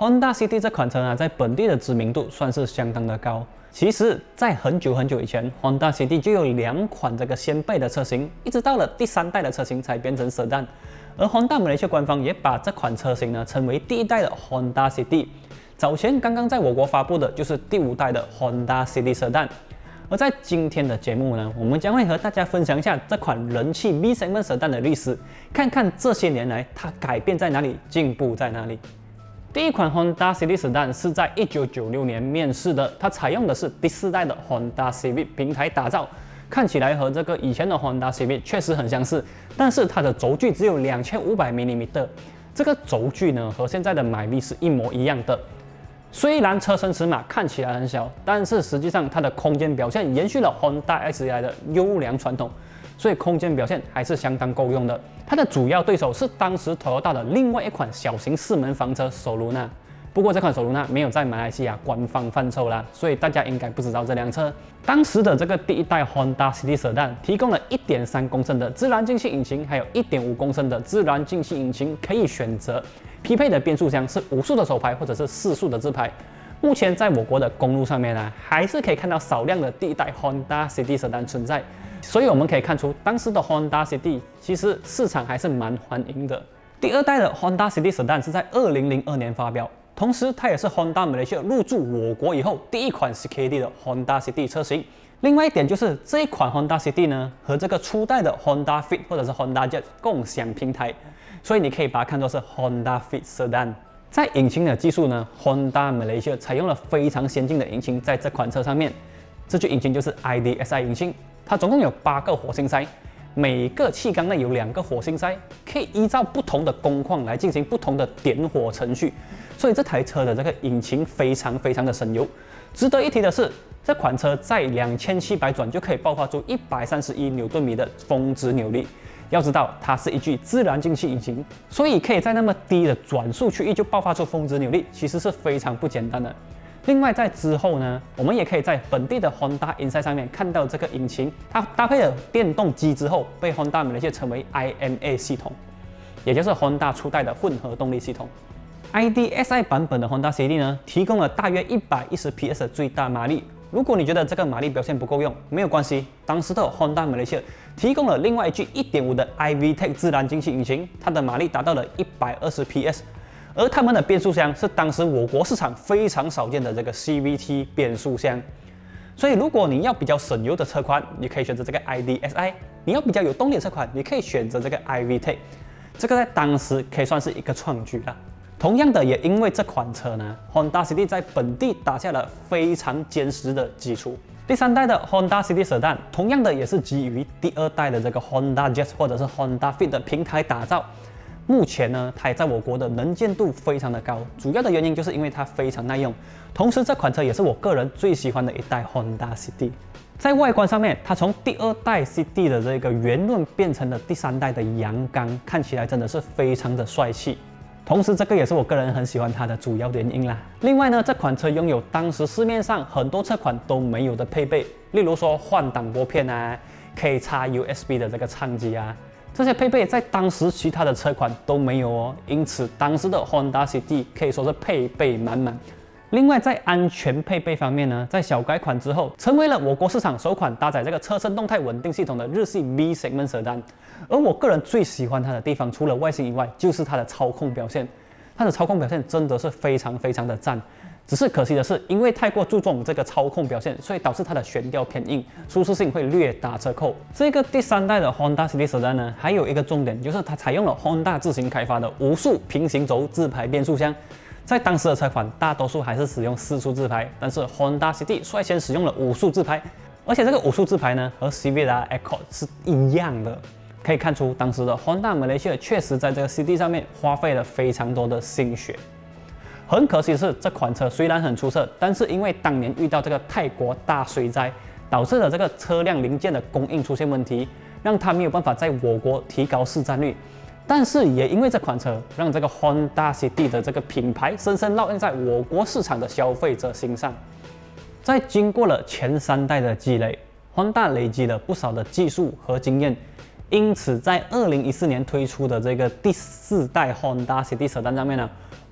Honda City 这款车呢，在本地的知名度算是相当的高。其实，在很久以前 ，Honda City 就有2款这个先辈的车型，一直到了第3代的车型才变成 Sedan。而 Honda 马来西亚官方也把这款车型呢称为第1代的 Honda City。早前刚刚在我国发布的就是第5代的 Honda City Sedan。而在今天的节目呢，我们将会和大家分享一下这款人气 B segment Sedan 的历史，看看这些年来它改变在哪里，进步在哪里。第一款 Honda City Sedan 是在1996年面世的，它采用的是第4代的 Honda Civic 平台打造，看起来和这个以前的 Honda Civic 确实很相似，但是它的轴距只有2500 mm， 这个轴距呢和现在的迈力是一模一样的。虽然车身尺码看起来很小，但是实际上它的空间表现延续了 Honda 一直以来的优良传统，所以空间表现还是相当够用的。它的主要对手是当时 Toyota 的另外一款小型4门房车 Soluna， 不过这款 Soluna 没有在马来西亚官方贩售啦，所以大家应该不知道这辆车。当时的这个第1代 Honda City Sedan 提供了 1.3公升的自然进气引擎，还有 1.5公升的自然进气引擎可以选择。匹配的变速箱是5速的手排或者是4速的自排。目前在我国的公路上面呢，还是可以看到少量的第1代 Honda City Sedan 存在。所以我们可以看出，当时的 Honda City 其实市场还是蛮欢迎的。第2代的 Honda City Sedan 是在2002年发表，同时它也是 Honda 马来西亚入驻我国以后第1款 CKD 的 Honda City 车型。另外一点就是这一款 Honda City 呢，和这个初代的 Honda Fit 或者是 Honda Jet 共享平台，所以你可以把它看作是 Honda Fit Sedan。在引擎的技术呢 ，Honda 马来西亚采用了非常先进的引擎在这款车上面，这具引擎就是 IDSI 引擎。它总共有8个活性塞，每个气缸内有2个活性塞，可以依照不同的工况来进行不同的点火程序，所以这台车的这个引擎非常的省油。值得一提的是，这款车在2700转就可以爆发出131牛顿米的峰值扭力。要知道，它是一具自然进气引擎，所以可以在那么低的转速区域就爆发出峰值扭力，其实是非常不简单的。另外，在之后呢，我们也可以在本地的 Honda Insight 上面看到这个引擎，它搭配了电动机之后，被 Honda 马来西亚称为 IMA 系统，也就是 Honda 初代的混合动力系统。IDSI 版本的 Honda City 呢，提供了大约110 PS 的最大马力。如果你觉得这个马力表现不够用，没有关系，当时的 Honda 马来西亚提供了另外一具 1.5 的 iVTEC 自然进气引擎，它的马力达到了120 PS。而他们的变速箱是当时我国市场非常少见的这个 CVT 变速箱，所以如果你要比较省油的车款，你可以选择这个 IDSI； 你要比较有动力的车款，你可以选择这个 iVTEC。这个在当时可以算是一个创举了。同样的，也因为这款车呢 ，Honda City 在本地打下了非常坚实的基础。第3代的 Honda City Sedan 同样的也是基于第2代的这个 Honda Jet 或者是 Honda Fit 的平台打造。目前呢，它也在我国的能见度非常的高，主要的原因就是因为它非常耐用。同时，这款车也是我个人最喜欢的一代 Honda City。在外观上面，它从第2代 City 的这个圆润变成了第3代的阳刚，看起来真的是非常的帅气。同时，这个也是我个人很喜欢它的主要原因啦。另外呢，这款车拥有当时市面上很多车款都没有的配备，例如说换挡拨片啊，可以插 USB 的这个唱机啊。这些配备在当时其他的车款都没有哦，因此当时的 Honda City 可以说是配备满满。另外，在安全配备方面呢，在小改款之后，成为了我国市场首款搭载这个车身动态稳定系统的日系 B segment Sedan。而我个人最喜欢它的地方，除了外形以外，就是它的操控表现。它的操控表现真的是非常的赞。只是可惜的是，因为太过注重这个操控表现，所以导致它的悬吊偏硬，舒适性会略打折扣。这个第3代的 Honda City Sedan 呢，还有一个重点，就是它采用了 Honda 自行开发的5速平行轴自排变速箱。在当时的车款，大多数还是使用4速自排，但是 Honda City 率先使用了5速自排，而且这个5速自排呢，和 Civita Accord 是一样的。可以看出，当时的 Honda 马来西亚确实在这个 City 上面花费了非常多的心血。很可惜的是，这款车虽然很出色，但是因为当年遇到这个泰国大水灾，导致了这个车辆零件的供应出现问题，让它没有办法在我国提高市占率。但是也因为这款车，让这个 Honda City 的这个品牌深深烙印在我国市场的消费者心上。在经过了前3代的积累， Honda 累积了不少的技术和经验，因此在2014年推出的这个第4代 Honda City Sedan 上面呢，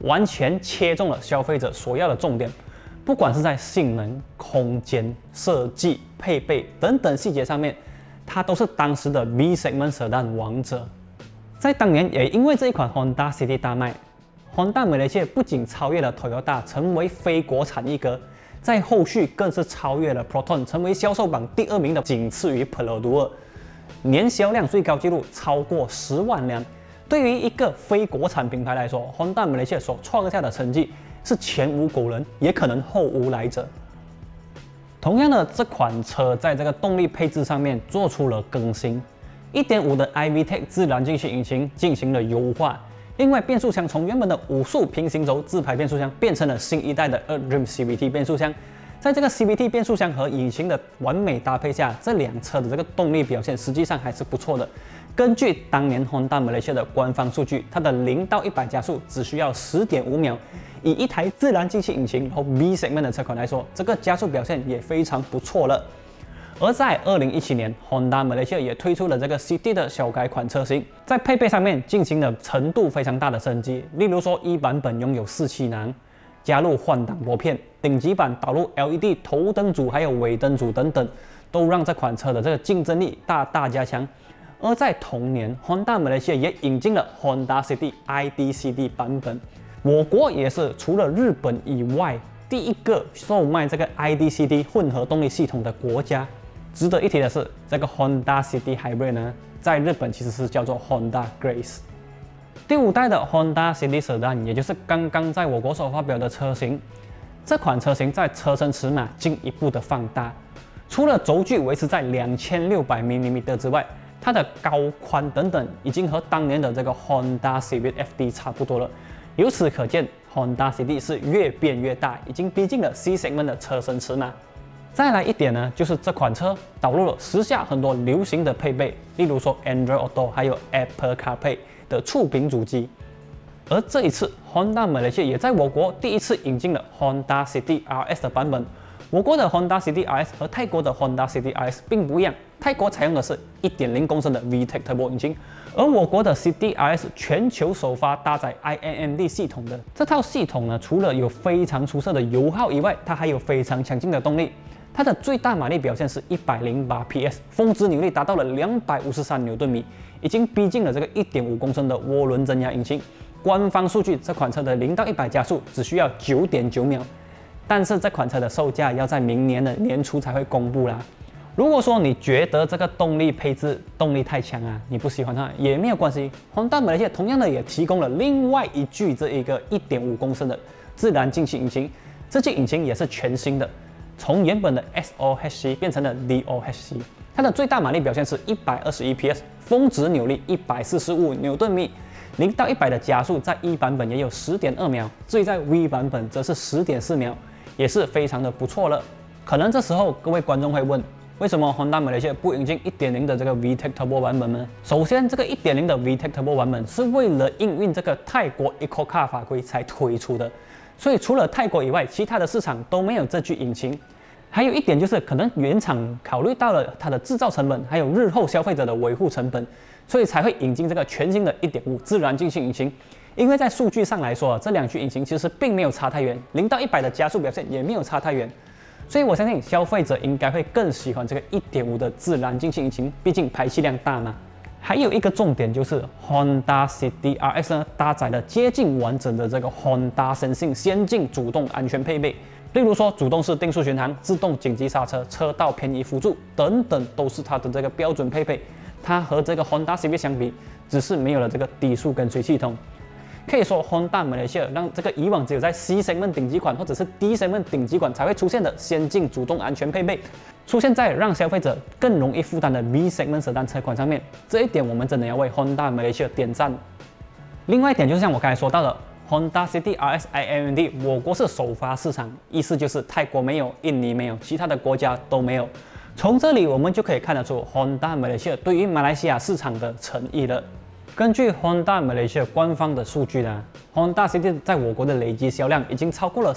完全切中了消费者所要的重点。不管是在性能、空间、设计、配备等等细节上面，它都是当时的 B segment sedan 王者。在当年也因为这一款 Honda City 大卖，Honda 马来西亚不仅超越了 Toyota 成为非国产一哥，在后续更是超越了 Proton 成为销售榜第2名的，仅次于 Perodua， 年销量最高纪录超过10万辆。对于一个非国产品牌来说，Honda 马来西亚所创下的成绩是前无古人，也可能后无来者。同样的，这款车在这个动力配置上面做出了更新，1.5的 iVTEC 自然进气引擎进行了优化。另外，变速箱从原本的5速平行轴自排变速箱变成了新一代的 2Dream CVT 变速箱。在这个 CVT 变速箱和引擎的完美搭配下，这辆车的这个动力表现实际上还是不错的。根据当年 Honda 马来西亚的官方数据，它的0到100加速只需要10.5秒。以一台自然进气引擎然后 B segment 的车款来说，这个加速表现也非常不错了。而在2017年 ，Honda 马来西亚也推出了这个 City 的小改款车型，在配备上面进行了程度非常大的升级。例如说，1版本拥有4气囊，加入换挡拨片，顶级版导入 LED 头灯组还有尾灯组等等，都让这款车的这个竞争力大大加强。而在同年 ，Honda 马来西亚也引进了 Honda City IDCD 版本，我国也是除了日本以外第一个售卖这个 IDCD 混合动力系统的国家。值得一提的是，这个 Honda City Hybrid 呢，在日本其实是叫做 Honda Grace。第5代的 Honda City Sedan， 也就是刚刚在我国所发表的车型，这款车型在车身尺码进一步的放大，除了轴距维持在2600 mm 之外，它的高宽等等已经和当年的这个 Honda Civic FD 差不多了。由此可见 ，Honda City 是越变越大，已经逼近了 C segment 的车身尺码。再来一点呢，就是这款车导入了时下很多流行的配备，例如说 Android Auto 还有 Apple CarPlay 的触屏主机。而这一次 ，Honda 马来西亚也在我国第一次引进了 Honda City RS 的版本。我国的 Honda City RS 和泰国的 Honda City RS 并不一样，泰国采用的是 1.0 公升的 VTEC Turbo 引擎，而我国的 City RS 全球首发搭载 INND 系统的。这套系统呢，除了有非常出色的油耗以外，它还有非常强劲的动力。它的最大马力表现是108 PS， 峰值扭力达到了253牛顿米，已经逼近了这个 1.5 公升的涡轮增压引擎。官方数据，这款车的0到100加速只需要9.9秒。但是这款车的售价要在明年的年初才会公布啦。如果说你觉得这个动力配置动力太强啊，你不喜欢它也没有关系。Honda 马来西亚同样的也提供了另外一具这一个1.5公升的自然进气引擎，这具引擎也是全新的。从原本的 SOHC 变成了 DOHC， 它的最大马力表现是121 PS， 峰值扭力145牛顿米，0到100的加速在E版本也有10.2秒，至于在 V 版本则是10.4秒，也是非常的不错了。可能这时候各位观众会问，为什么 Honda 马来西亚不引进 1.0 的这个 VTEC Turbo 版本呢？首先，这个 1.0 的 VTEC Turbo 版本是为了应运这个泰国 EcoCar 法规才推出的。所以除了泰国以外，其他的市场都没有这具引擎。还有一点就是，可能原厂考虑到了它的制造成本，还有日后消费者的维护成本，所以才会引进这个全新的 1.5 自然进气引擎。因为在数据上来说，这两具引擎其实并没有差太远，0到100的加速表现也没有差太远。所以我相信消费者应该会更喜欢这个 1.5 的自然进气引擎，毕竟排气量大嘛。还有一个重点就是 Honda City RS 呢，搭载了接近完整的这个 Honda 生性先进主动安全配备，例如说主动式定速巡航、自动紧急刹车、车道偏移辅助等等，都是它的这个标准配备。它和这个 Honda Civic 相比，只是没有了这个低速跟随系统。可以说 Honda 马来西亚让这个以往只有在 C segment 顶级款或者是 D segment 顶级款才会出现的先进主动安全配备，出现在让消费者更容易负担的 B segment sedan车款上面。这一点我们真的要为 Honda 马来西亚点赞。另外一点就是像我刚才说到的 Honda City RS INND 我国是首发市场，意思就是泰国没有、印尼没有，其他的国家都没有。从这里我们就可以看得出 Honda 马来西亚对于马来西亚市场的诚意了。根据 Honda 马来西亚官方的数据呢 ，Honda City 在我国的累计销量已经超过了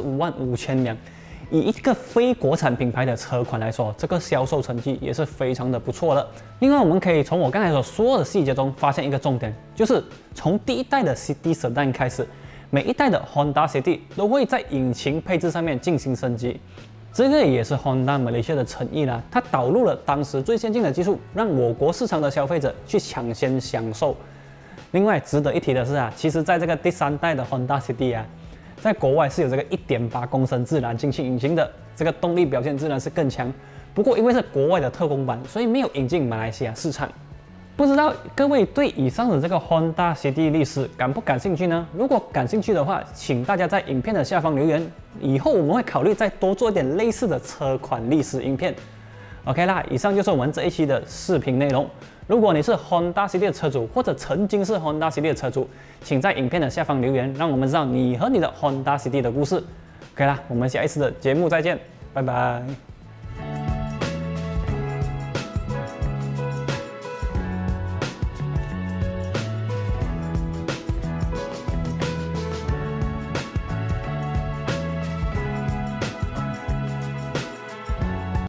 355000辆。以一个非国产品牌的车款来说，这个销售成绩也是非常的不错了。另外，我们可以从我刚才所说的细节中发现一个重点，就是从第一代的 City Sedan 开始， 每一代的 Honda City 都会在引擎配置上面进行升级，这个也是 Honda Malaysia 的诚意啦。它导入了当时最先进的技术，让我国市场的消费者去抢先享受。另外值得一提的是其实在这个第3代的 Honda City 在国外是有这个 1.8公升自然进气引擎的，这个动力表现自然是更强。不过因为是国外的特供版，所以没有引进马来西亚市场。不知道各位对以上的这个 Honda City 历史感不感兴趣呢？如果感兴趣的话，请大家在影片的下方留言，以后我们会考虑再多做一点类似的车款历史影片。OK 啦，以上就是我们这一期的视频内容。如果你是 Honda City 的车主，或者曾经是 Honda City 的车主，请在影片的下方留言，让我们知道你和你的 Honda City 的故事。OK 啦，我们下一次的节目再见，拜拜。